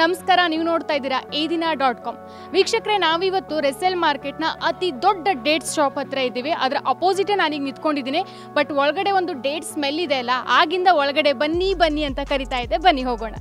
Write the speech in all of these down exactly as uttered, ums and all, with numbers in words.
ನಮಸ್ಕಾರ, ನೀವು ನೋಡ್ತಾ ಇದ್ದೀರಾ ಈ ದಿನ ಡಾಟ್ ಕಾಮ್. ವೀಕ್ಷಕರೇ, ನಾವಿವತ್ತು ರೆಸೆಲ್ ಮಾರ್ಕೆಟ್ನ ಅತಿ ದೊಡ್ಡ ಡೇಟ್ಸ್ ಶಾಪ್ ಹತ್ರ ಇದ್ದೀವಿ. ಅದರ ಅಪೋಸಿಟೇ ನಾನೀಗ ನಿಂತ್ಕೊಂಡಿದ್ದೀನಿ. ಬಟ್ ಒಳಗಡೆ ಒಂದು ಡೇಟ್ ಸ್ಮೆಲ್ ಇದೆ ಅಲ್ಲ, ಆಗಿಂದ ಒಳಗಡೆ ಬನ್ನಿ ಬನ್ನಿ ಅಂತ ಕರಿತಾ ಇದೆ. ಬನ್ನಿ ಹೋಗೋಣ.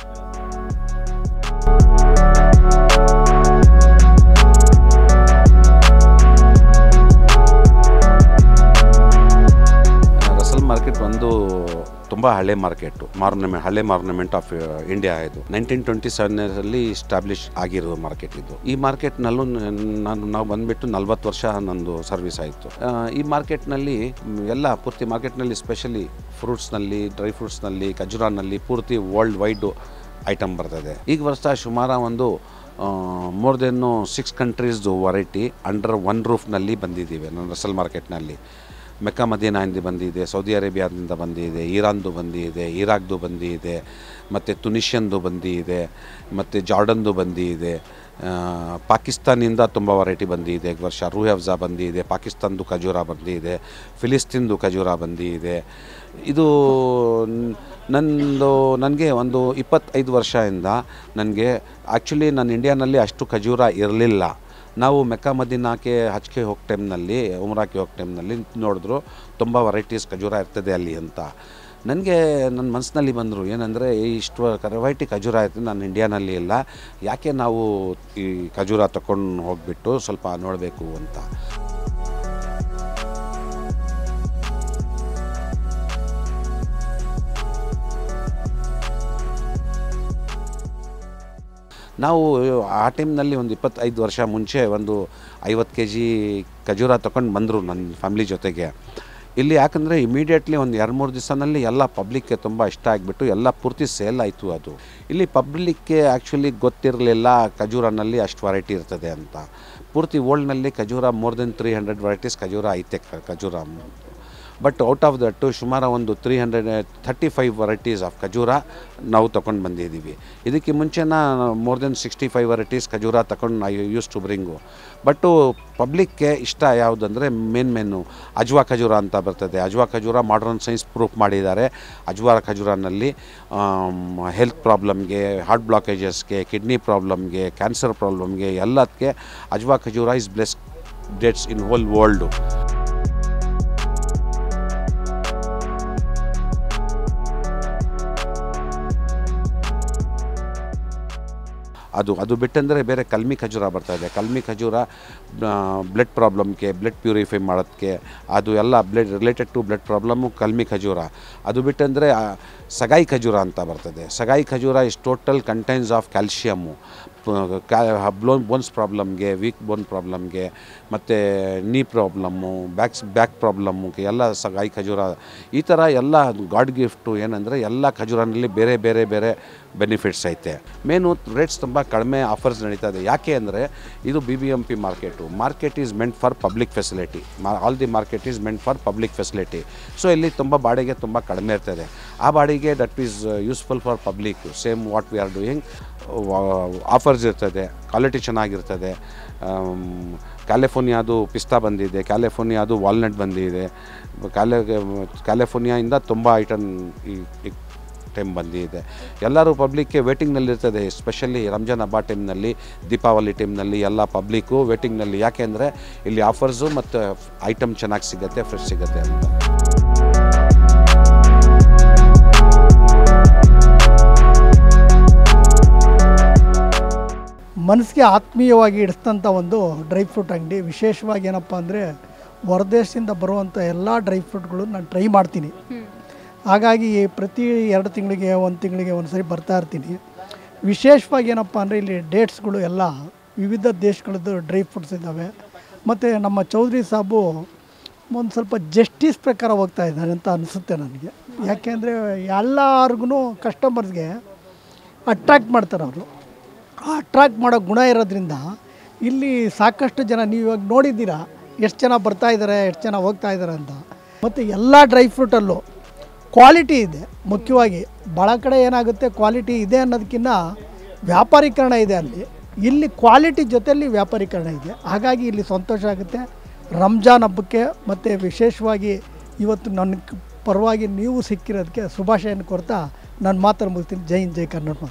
ರೆಸೆಲ್ ಮಾರ್ಕೆಟ್ ಒಂದು ತುಂಬ ಹಳೆ ಮಾರ್ಕೆಟು, ಮಾರ್ನಮೆ ಹಳೆ ಮಾರ್ನಮೆಂಟ್ ಆಫ್ ಇಂಡಿಯಾ. ಇದು ನೈನ್ಟೀನ್ ಟ್ವೆಂಟಿ ಸೆವೆನಲ್ಲಿ ಸ್ಟಾಬ್ಲಿಷ್ ಆಗಿರೋ ಮಾರ್ಕೆಟ್ ಇದು. ಈ ಮಾರ್ಕೆಟ್ನಲ್ಲೂ ನಾನು ನಾವು ಬಂದುಬಿಟ್ಟು ನಲ್ವತ್ತು ವರ್ಷ ನಂದು ಸರ್ವಿಸ್ ಆಯಿತು. ಈ ಮಾರ್ಕೆಟ್ನಲ್ಲಿ ಎಲ್ಲ ಪೂರ್ತಿ ಮಾರ್ಕೆಟ್ನಲ್ಲಿ ಸ್ಪೆಷಲಿ ಫ್ರೂಟ್ಸ್ನಲ್ಲಿ, ಡ್ರೈ ಫ್ರೂಟ್ಸ್ನಲ್ಲಿ, ಖಜುರಾನಲ್ಲಿ ಪೂರ್ತಿ ವರ್ಲ್ಡ್ ವೈಡು ಐಟಮ್ ಬರ್ತದೆ. ಈಗ ವರ್ಷ ಸುಮಾರು ಒಂದು ಮೋರ್ ದೆನ್ ಸಿಕ್ಸ್ ಕಂಟ್ರೀಸ್ದು ವೆರೈಟಿ ಅಂಡರ್ ಒನ್ ರೂಫ್ನಲ್ಲಿ ಬಂದಿದ್ದೀವಿ ನಾನು ರೆಸೆಲ್ ಮಾರ್ಕೆಟ್ನಲ್ಲಿ. ಮೆಕ್ಕಾ ಮದೀನಾದಿಂದ ಬಂದಿದೆ, ಸೌದಿ ಅರೇಬಿಯಾದಿಂದ ಬಂದಿದೆ, ಇರಾನ್ದು ಬಂದಿದೆ, ಇರಾಕ್ದು ಬಂದಿದೆ, ಮತ್ತು ತುನಿಷಿಯನ್ದು ಬಂದಿದೆ, ಮತ್ತು ಜಾರ್ಡನ್ದು ಬಂದಿದೆ, ಪಾಕಿಸ್ತಾನಿಂದ ತುಂಬ ವೆರೈಟಿ ಬಂದಿದೆ. ಈ ವರ್ಷ ರೂಹ್ ಅಫ್ಜಾ ಬಂದಿದೆ, ಪಾಕಿಸ್ತಾನದು ಖಜೂರ ಬಂದಿದೆ, ಫಿಲಿಸ್ತೀನ್ದು ಖಜೂರ ಬಂದಿದೆ. ಇದು ನಂದು ನನಗೆ ಒಂದು ಇಪ್ಪತ್ತೈದು ವರ್ಷದಿಂದ ನನಗೆ ಆ್ಯಕ್ಚುಲಿ ನನ್ನ ಇಂಡಿಯಾನಲ್ಲಿ ಅಷ್ಟು ಖಜೂರ ಇರಲಿಲ್ಲ. ನಾವು ಮೆಕ್ಕಾ ಮದೀನಾಕ್ಕೆ ಹಜ್ಗೆ ಹೋಗೋ ಟೈಮ್ನಲ್ಲಿ, ಉಮ್ರಾಕ್ಕೆ ಹೋಗೋ ಟೈಮ್ನಲ್ಲಿ ನೋಡಿದ್ರು ತುಂಬ ವೆರೈಟೀಸ್ ಖಜೂರ ಇರ್ತದೆ ಅಲ್ಲಿ ಅಂತ. ನನಗೆ ನನ್ನ ಮನಸ್ಸಿನಲ್ಲಿ ಬಂದರು ಏನಂದರೆ, ಇಷ್ಟು ವೆರೈಟಿ ಖಜೂರ ಇರ್ತದೆ ನಾನು ಇಂಡಿಯಾನಲ್ಲಿ ಇಲ್ಲ, ಯಾಕೆ ನಾವು ಈ ಖಜೂರ ತಗೊಂಡು ಹೋಗಿಬಿಟ್ಟು ಸ್ವಲ್ಪ ನೋಡಬೇಕು ಅಂತ. ನಾವು ಆ ಟೈಮ್ನಲ್ಲಿ ಒಂದು ಇಪ್ಪತ್ತೈದು ವರ್ಷ ಮುಂಚೆ ಒಂದು ಐವತ್ತು ಕೆ ಜಿ ಖಜೂರ ತೊಗೊಂಡು ಬಂದರು ನನ್ನ ಫ್ಯಾಮ್ಲಿ ಜೊತೆಗೆ ಇಲ್ಲಿ. ಯಾಕಂದರೆ ಇಮಿಡಿಯೇಟ್ಲಿ ಒಂದು ಎರಡು ಮೂರು ದಿವಸದಲ್ಲಿ ಎಲ್ಲ ಪಬ್ಲಿಕ್ಗೆ ತುಂಬ ಇಷ್ಟ ಆಗಿಬಿಟ್ಟು ಎಲ್ಲ ಪೂರ್ತಿ ಸೇಲ್ ಆಯಿತು. ಅದು ಇಲ್ಲಿ ಪಬ್ಲಿಕ್ಗೆ ಆ್ಯಕ್ಚುಲಿ ಗೊತ್ತಿರಲಿಲ್ಲ ಖಜೂರನಲ್ಲಿ ಅಷ್ಟು ವೆರೈಟಿ ಇರ್ತದೆ ಅಂತ. ಪೂರ್ತಿ ವರ್ಲ್ಡ್ನಲ್ಲಿ ಖಜೂರ more than three hundred varieties ಖಜೂರ ಐತೆ ಖಜೂರ. ಬಟ್ ಔಟ್ ಆಫ್ ದಟ್ಟು ಸುಮಾರು ಒಂದು three hundred thirty five varieties of ಖಜೂರ ನಾವು ತೊಗೊಂಡು ಬಂದಿದ್ದೀವಿ. ಇದಕ್ಕೆ ಮುಂಚೆನ more than sixty five varieties ಖಜೂರ ತಗೊಂಡು I use to bring. But ಪಬ್ಲಿಕ್ಗೆ ಇಷ್ಟ ಯಾವುದಂದರೆ ಮೇನ್ ಮೇನು ಅಜ್ವಾ ಖಜೂರ ಅಂತ ಬರ್ತದೆ. ಅಜ್ವಾ ಖಜೂರ ಮಾಡ್ರನ್ ಸೈನ್ಸ್ ಪ್ರೂಫ್ ಮಾಡಿದ್ದಾರೆ. ಅಜ್ವಾ ಖಜೂರನಲ್ಲಿ ಹೆಲ್ತ್ ಪ್ರಾಬ್ಲಮ್ಗೆ, ಹಾರ್ಟ್ ಬ್ಲಾಕೇಜಸ್ಗೆ, ಕಿಡ್ನಿ ಪ್ರಾಬ್ಲಮ್ಗೆ, ಕ್ಯಾನ್ಸರ್ ಪ್ರಾಬ್ಲಮ್ಗೆ ಎಲ್ಲದಕ್ಕೆ ಅಜ್ವಾ ಖಜೂರ is best dates in whole world. ಅದು ಅದು ಬಿಟ್ಟಂದರೆ ಬೇರೆ ಕಲ್ಮಿ ಖಜೂರ ಬರ್ತಾಯಿದೆ. ಕಲ್ಮಿ ಖಜೂರ ಬ್ಲಡ್ ಪ್ರಾಬ್ಲಮ್ಗೆ, ಬ್ಲಡ್ ಪ್ಯೂರಿಫೈ ಮಾಡೋದಕ್ಕೆ, ಅದು ಎಲ್ಲ blood related to blood problem ಕಲ್ಮಿ ಖಜೂರ. ಅದು ಬಿಟ್ಟಂದರೆ ಸಗಾಯಿ ಖಜೂರ ಅಂತ ಬರ್ತದೆ. ಸಗಾಯಿ ಖಜೂರ is total contains of calcium. ಕ್ಯಾ ಬ್ಲೋನ್ ಬೋನ್ಸ್ ಪ್ರಾಬ್ಲಮ್ಗೆ, ವೀಕ್ ಬೋನ್ ಪ್ರಾಬ್ಲಮ್ಗೆ, ಮತ್ತು ನೀ ಪ್ರಾಬ್ಲಮ್ಮು, ಬ್ಯಾಕ್ಸ್ ಬ್ಯಾಕ್ ಪ್ರಾಬ್ಲಮ್ಗೆ ಎಲ್ಲ ಸಗಾಯಿ ಖಜೂರ. ಈ ಥರ ಎಲ್ಲ ಗಾಡ್ ಗಿಫ್ಟು. ಏನಂದರೆ ಎಲ್ಲ ಖಜೂರನಲ್ಲಿ ಬೇರೆ ಬೇರೆ ಬೇರೆ ಬೆನಿಫಿಟ್ಸ್ ಐತೆ. ಮೇನು ರೇಟ್ಸ್ ತುಂಬ ಕಡಿಮೆ ಆಫರ್ಸ್ ನಡೀತಾ ಇದೆ. ಯಾಕೆ ಅಂದರೆ ಇದು B B M P market. Market is meant for public facility. All the market is meant for public facility. So ಇಲ್ಲಿ ತುಂಬ ಬಾಡಿಗೆ ತುಂಬ ಕಡಿಮೆ ಇರ್ತದೆ. ಆ ಬಾಡಿಗೆ that is useful for public. Same what we are doing. Offers ಇರ್ತದೆ, quality ಚೆನ್ನಾಗಿರ್ತದೆ. ಕ್ಯಾಲಿಫೋರ್ನಿಯಾದು ಪಿಸ್ತಾ ಬಂದಿದೆ, ಕ್ಯಾಲಿಫೋರ್ನಿಯಾದು ವಾಲ್ನಟ್ ಬಂದಿದೆ. ಕ್ಯಾಲಿ ಕ್ಯಾಲಿಫೋರ್ನಿಯಾಯಿಂದ ತುಂಬ ಐಟಮ್ ಈ ಟೈಮ್ ಬಂದಿದೆ. ಎಲ್ಲರೂ ಪಬ್ಲಿಕ್ಗೆ ವೇಟಿಂಗ್ನಲ್ಲಿರ್ತದೆ. ಎಸ್ಪೆಷಲಿ ರಂಜಾನ್ ಹಬ್ಬ ಟೈಮ್ನಲ್ಲಿ, ದೀಪಾವಳಿ ಟೈಮ್ನಲ್ಲಿ ಎಲ್ಲ ಪಬ್ಲಿಕ್ಕು ವೇಟಿಂಗ್ನಲ್ಲಿ. ಯಾಕೆ ಅಂದರೆ ಇಲ್ಲಿ ಆಫರ್ಸು ಮತ್ತು ಐಟಮ್ ಚೆನ್ನಾಗಿ ಸಿಗುತ್ತೆ, ಫ್ರೆಶ್ ಸಿಗುತ್ತೆ ಅಂತ. ಮನಸ್ಸಿಗೆ ಆತ್ಮೀಯವಾಗಿ ಇಡಿಸ್ತಂಥ ಒಂದು ಡ್ರೈ ಫ್ರೂಟ್ ಅಂಗಡಿ. ವಿಶೇಷವಾಗಿ ಏನಪ್ಪ ಅಂದರೆ ಹೊರದೇಶದಿಂದ ಬರುವಂಥ ಎಲ್ಲ ಡ್ರೈ ಫ್ರೂಟ್ಗಳು ನಾನು ಟ್ರೈ ಮಾಡ್ತೀನಿ. ಹಾಗಾಗಿ ಪ್ರತಿ ಎರಡು ತಿಂಗಳಿಗೆ ಒಂದು ತಿಂಗಳಿಗೆ ಒಂದು ಸರಿ ಬರ್ತಾ ಇರ್ತೀನಿ. ವಿಶೇಷವಾಗಿ ಏನಪ್ಪ ಅಂದರೆ ಇಲ್ಲಿ ಡೇಟ್ಸ್ಗಳು ಎಲ್ಲ ವಿವಿಧ ದೇಶಗಳದ್ದು ಡ್ರೈ ಫ್ರೂಟ್ಸ್ ಇದ್ದಾವೆ. ಮತ್ತು ನಮ್ಮ ಚೌಧರಿ ಸಾಬು ಒಂದು ಸ್ವಲ್ಪ ಜಸ್ಟಿಸ್ ಪ್ರಕಾರ ಹೋಗ್ತಾ ಇದ್ದಾರೆ ಅಂತ ಅನಿಸುತ್ತೆ ನನಗೆ. ಯಾಕೆಂದರೆ ಎಲ್ಲರಿಗೂ ಕಸ್ಟಮರ್ಸ್ಗೆ ಅಟ್ರಾಕ್ಟ್ ಮಾಡ್ತಾರೆ ಅವರು. ಆ ಅಟ್ರಾಕ್ಟ್ ಮಾಡೋ ಗುಣ ಇರೋದ್ರಿಂದ ಇಲ್ಲಿ ಸಾಕಷ್ಟು ಜನ, ನೀವು ಇವಾಗ ನೋಡಿದ್ದೀರಾ ಎಷ್ಟು ಜನ ಬರ್ತಾ ಇದ್ದಾರೆ, ಎಷ್ಟು ಜನ ಹೋಗ್ತಾ ಇದ್ದಾರೆ ಅಂತ. ಮತ್ತು ಎಲ್ಲ ಡ್ರೈ ಫ್ರೂಟಲ್ಲೂ ಕ್ವಾಲಿಟಿ ಇದೆ. ಮುಖ್ಯವಾಗಿ ಭಾಳ ಕಡೆ ಏನಾಗುತ್ತೆ, ಕ್ವಾಲಿಟಿ ಇದೆ ಅನ್ನೋದಕ್ಕಿಂತ ವ್ಯಾಪಾರೀಕರಣ ಇದೆ ಅಲ್ಲಿ. ಇಲ್ಲಿ ಕ್ವಾಲಿಟಿ ಜೊತೆಯಲ್ಲಿ ವ್ಯಾಪಾರೀಕರಣ ಇದೆ. ಹಾಗಾಗಿ ಇಲ್ಲಿ ಸಂತೋಷ ಆಗುತ್ತೆ. ರಂಜಾನ್ ಹಬ್ಬಕ್ಕೆ ಮತ್ತು ವಿಶೇಷವಾಗಿ ಇವತ್ತು ನನ್ನ ಪರವಾಗಿ ನೀವು ಸಿಕ್ಕಿರೋದಕ್ಕೆ ಶುಭಾಶಯನ ಕೊಡ್ತಾ ನಾನು ಮಾತನ್ನು ಮುಗಿಸ್ತೀನಿ. ಜೈ ಹಿಂದ್, ಜೈ ಕನ್ನಡ ಮಾತು.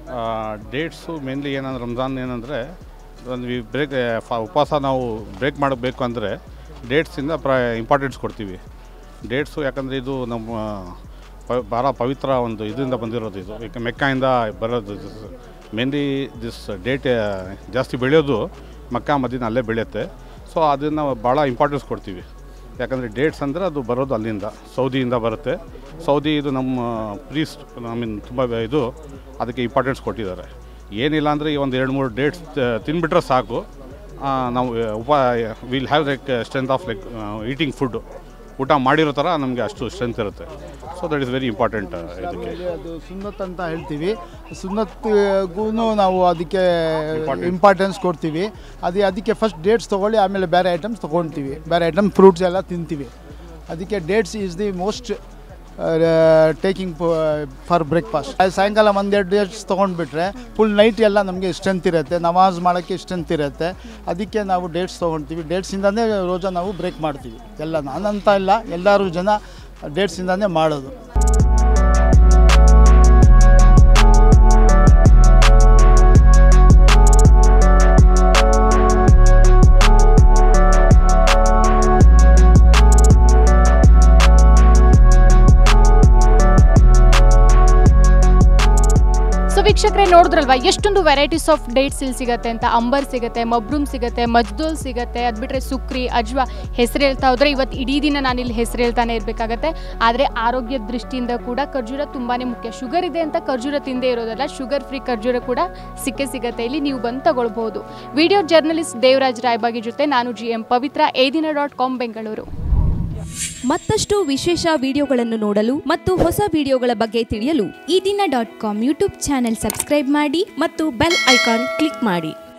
ಡೇಟ್ಸು ಮೇನ್ಲಿ ಏನಂದ್ರೆ ರಂಜಾನ್ ಏನಂದರೆ ಒಂದು ವಿ ಬ್ರೇಕ್ ಉಪವಾಸ ನಾವು ಬ್ರೇಕ್ ಮಾಡಬೇಕು ಅಂದರೆ ಡೇಟ್ಸಿಂದ ಪ್ರ ಇಂಪಾರ್ಟೆನ್ಸ್ ಕೊಡ್ತೀವಿ. ಡೇಟ್ಸು ಯಾಕಂದರೆ ಇದು ನಮ್ಮ ಪ ಭಾಳ ಪವಿತ್ರ ಒಂದು ಇದರಿಂದ ಬಂದಿರೋದು. ಇದು ಈಗ ಮೆಕ್ಕಾಯಿಂದ ಬರೋದು. ಮೇನ್ಲಿ ದಿಸ್ ಡೇಟ್ ಜಾಸ್ತಿ ಬೆಳೆಯೋದು ಮಕ್ಕಾ ಮದೀನಾ ಅಲ್ಲೇ ಬೆಳೆಯುತ್ತೆ. ಸೊ ಅದನ್ನು ಭಾಳ ಇಂಪಾರ್ಟೆನ್ಸ್ ಕೊಡ್ತೀವಿ. ಯಾಕಂದರೆ ಡೇಟ್ಸ್ ಅಂದರೆ ಅದು ಬರೋದು ಅಲ್ಲಿಂದ, ಸೌದಿಯಿಂದ ಬರುತ್ತೆ. ಸೌದಿ ಇದು ನಮ್ಮ ಪ್ರೀಸ್ಟ್ ಐ ಮೀನ್ ತುಂಬ ಇದು ಅದಕ್ಕೆ ಇಂಪಾರ್ಟೆನ್ಸ್ ಕೊಟ್ಟಿದ್ದಾರೆ. ಏನಿಲ್ಲ ಅಂದರೆ ಈ ಒಂದು ಎರಡು ಮೂರು ಡೇಟ್ಸ್ ತಿನ್ಬಿಟ್ರೆ ಸಾಕು, ನಾವು ಉಪ will have like strength of like eating food. ಊಟ ಮಾಡಿರೋ ಥರ ನಮಗೆ ಅಷ್ಟು ಸ್ಟ್ರೆಂತ್ ಇರುತ್ತೆ. So that is very important. ಇದಕ್ಕೆ ಅದು ಸುನ್ನತ್ ಅಂತ ಹೇಳ್ತೀವಿ. ಸುನ್ನತ್ಗೂ ನಾವು ಅದಕ್ಕೆ ಇಂಪಾರ್ಟೆನ್ಸ್ ಕೊಡ್ತೀವಿ. ಅದು ಅದಕ್ಕೆ ಫಸ್ಟ್ ಡೇಟ್ಸ್ ತೊಗೊಳ್ಳಿ, ಆಮೇಲೆ ಬೇರೆ ಐಟಮ್ಸ್ ತೊಗೊಳ್ತೀವಿ. ಬೇರೆ ಐಟಮ್ ಫ್ರೂಟ್ಸ್ ಎಲ್ಲ ತಿಂತೀವಿ. ಅದಕ್ಕೆ dates is the most taking for breakfast. ಸಾಯಂಕಾಲ ಒಂದೆರಡು ಡೇಟ್ಸ್ ತೊಗೊಂಡ್ಬಿಟ್ರೆ ಫುಲ್ ನೈಟ್ ಎಲ್ಲ ನಮಗೆ ಸ್ಟ್ರೆಂತ್ ಇರುತ್ತೆ, ನಮಾಜ್ ಮಾಡೋಕ್ಕೆ ಸ್ಟ್ರೆಂತ್ ಇರುತ್ತೆ. ಅದಕ್ಕೆ ನಾವು ಡೇಟ್ಸ್ ತೊಗೊಳ್ತೀವಿ. ಡೇಟ್ಸಿಂದನೇ ರೋಜಾ ನಾವು ಬ್ರೇಕ್ ಮಾಡ್ತೀವಿ. ಎಲ್ಲ ನಾನಂತ ಇಲ್ಲ, ಎಲ್ಲರೂ ಜನ ಡೇಟ್ಸಿಂದನೇ ಮಾಡೋದು. ವೀಕ್ಷಕರೇ ನೋಡಿದ್ರಲ್ವಾ ಎಷ್ಟೊಂದು ವೆರೈಟೀಸ್ ಆಫ್ ಡೇಟ್ಸ್ ಇಲ್ಲಿ ಸಿಗುತ್ತೆ ಅಂತ. ಅಂಬರ್ ಸಿಗುತ್ತೆ, ಮಬ್ರೂಮ್ ಸಿಗುತ್ತೆ, ಮಜ್ದೂಲ್ ಸಿಗುತ್ತೆ, ಅದು ಬಿಟ್ಟರೆ ಸುಕ್ರಿ, ಅಜ್ವಾ. ಹೆಸರು ಹೇಳ್ತಾ ಹೋದರೆ ಇವತ್ತು ಇಡೀ ದಿನ ನಾನಿಲ್ಲಿ ಹೆಸರು ಹೇಳ್ತಾನೆ ಇರಬೇಕಾಗತ್ತೆ. ಆದರೆ ಆರೋಗ್ಯದ ದೃಷ್ಟಿಯಿಂದ ಕೂಡ ಖರ್ಜೂರ ತುಂಬಾ ಮುಖ್ಯ. ಶುಗರ್ ಇದೆ ಅಂತ ಖರ್ಜೂರ ತಿಂದೇ ಇರೋದಲ್ಲ, ಶುಗರ್ ಫ್ರೀ ಖರ್ಜೂರ ಕೂಡ ಸಿಕ್ಕೇ ಸಿಗುತ್ತೆ. ಇಲ್ಲಿ ನೀವು ಬಂದು ತಗೊಳ್ಬೋದು. ವಿಡಿಯೋ ಜರ್ನಲಿಸ್ಟ್ ದೇವರಾಜ್ ರಾಯಬಾಗಿ ಜೊತೆ ನಾನು G M Pavitra, Eedina dot com Bengaluru. ಮತ್ತಷ್ಟು ವಿಶೇಷ ವಿಡಿಯೋಗಳನ್ನು ನೋಡಲು ಮತ್ತು ಹೊಸ ವಿಡಿಯೋಗಳ ಬಗ್ಗೆ ತಿಳಿಯಲು Eedina dot com YouTube channel subscribe ಮಾಡಿ ಮತ್ತು ಬೆಲ್ ಐಕಾನ್ ಕ್ಲಿಕ್ ಮಾಡಿ.